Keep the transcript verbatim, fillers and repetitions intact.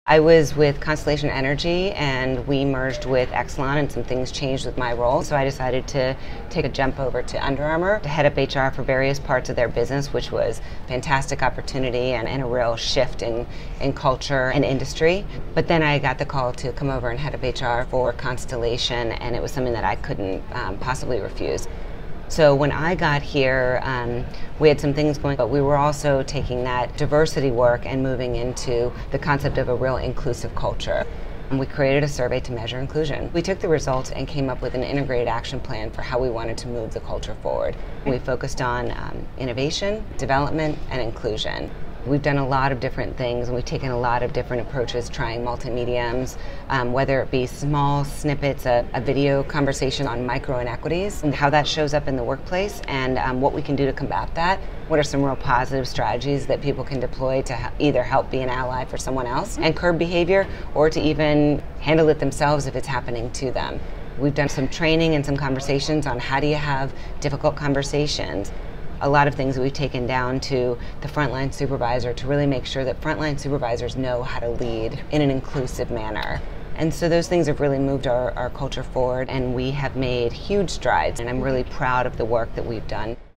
I was with Constellation Energy and we merged with Exelon and some things changed with my role. So I decided to take a jump over to Under Armour to head up H R for various parts of their business, which was a fantastic opportunity and, and a real shift in, in culture and industry. But then I got the call to come over and head up H R for Constellation, and it was something that I couldn't um, possibly refuse. So when I got here, um, we had some things going, but we were also taking that diversity work and moving into the concept of a real inclusive culture. And we created a survey to measure inclusion. We took the results and came up with an integrated action plan for how we wanted to move the culture forward. We focused on um, innovation, development, and inclusion. We've done a lot of different things, and we've taken a lot of different approaches trying multimediums, um, whether it be small snippets, a, a video conversation on micro inequities, and how that shows up in the workplace, and um, what we can do to combat that. What are some real positive strategies that people can deploy to either help be an ally for someone else and curb behavior, or to even handle it themselves if it's happening to them. We've done some training and some conversations on how do you have difficult conversations. A lot of things that we've taken down to the frontline supervisor to really make sure that frontline supervisors know how to lead in an inclusive manner. And so those things have really moved our, our culture forward, and we have made huge strides, and I'm really proud of the work that we've done.